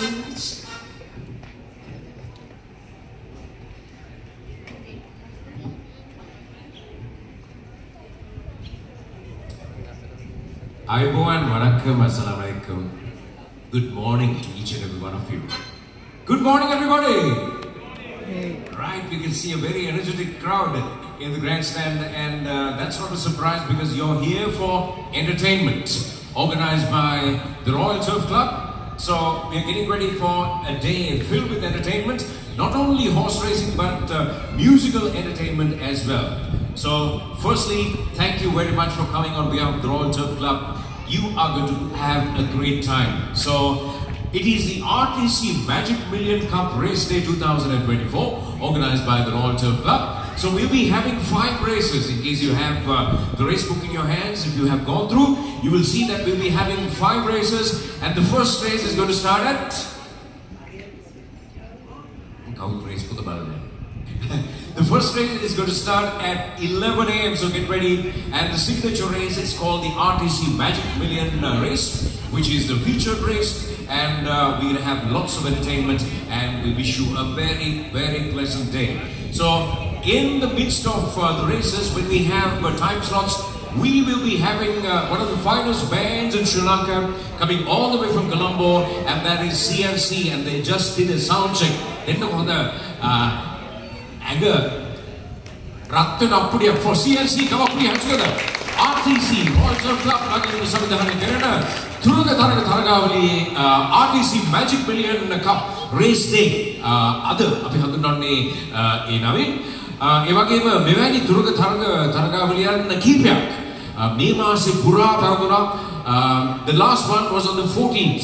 much. Ayubowan, Wanakkam, Assalamualaikum. Good morning to each and every one of you. Good morning, everybody. Right, we can see a very energetic crowd in the grandstand, and that's not a surprise because you're here for entertainment, organized by the Royal Turf Club. So we're getting ready for a day filled with entertainment, not only horse racing but musical entertainment as well. So firstly, thank you very much for coming on behalf of the Royal Turf Club. You are going to have a great time. So it is the RTC Magic Million Cup Race Day 2024, organized by the Royal Turf Club. So we'll be having 5 races. In case you have the race book in your hands, if you have gone through, you will see that we'll be having 5 races. And the first race is going to start at... The first race is going to start at 11 AM, so get ready. And the signature race is called the RTC Magic Million Race, which is the featured race. And we're going to have lots of entertainment, and we wish you a very, very pleasant day. So, in the midst of the races, when we have time slots, we will be having one of the finest bands in Sri Lanka coming all the way from Colombo, and that is CNC, and they just did a sound check. For CNC, come up here together. RTC, Royal Turf Club, RTC Magic Million Cup Race Day. The last one was on the 14th.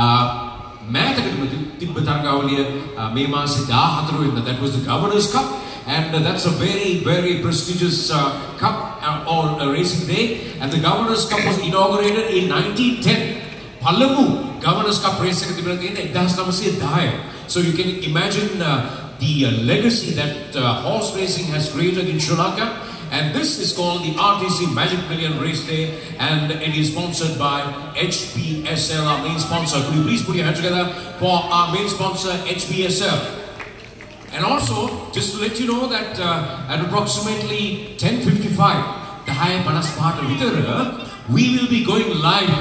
That was the Governor's Cup, and that's a very, very prestigious cup or racing day. And the Governor's Cup was inaugurated in 1910. Palamu Governor's Cup racing. So you can imagine the legacy that horse racing has created in Sri Lanka. And this is called the RTC Magic Million Race Day, and it is sponsored by HPSL, our main sponsor. Could you please put your hands together for our main sponsor, HPSL? And also, just to let you know that at approximately 10:55, the high panas part of we will be going live.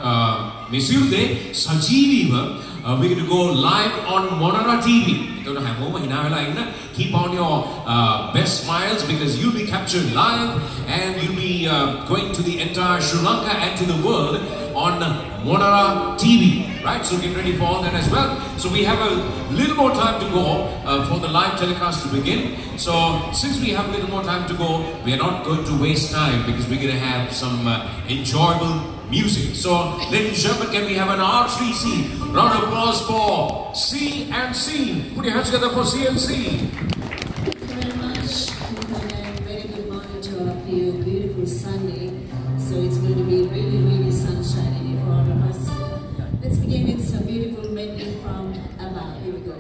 We're going to go live on Monara TV. Keep on your best smiles, because you'll be captured live, and you'll be going to the entire Sri Lanka and to the world on Monara TV. Right? So get ready for all that as well. So we have a little more time to go for the live telecast to begin. So since we have a little more time to go, we are not going to waste time, because we're going to have some enjoyable music. So, ladies and gentlemen, can we have an RTC? Round of applause for CNC. Put your hands together for CNC. Thank you very much. And very good morning to all of you. Beautiful Sunday. So it's going to be really, really sunshiny for all of us. Let's begin with some beautiful medley from ABBA. Here we go.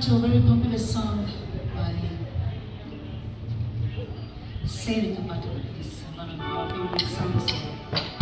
to a very popular song by Serika Butterworth. It's one of our favorite songs.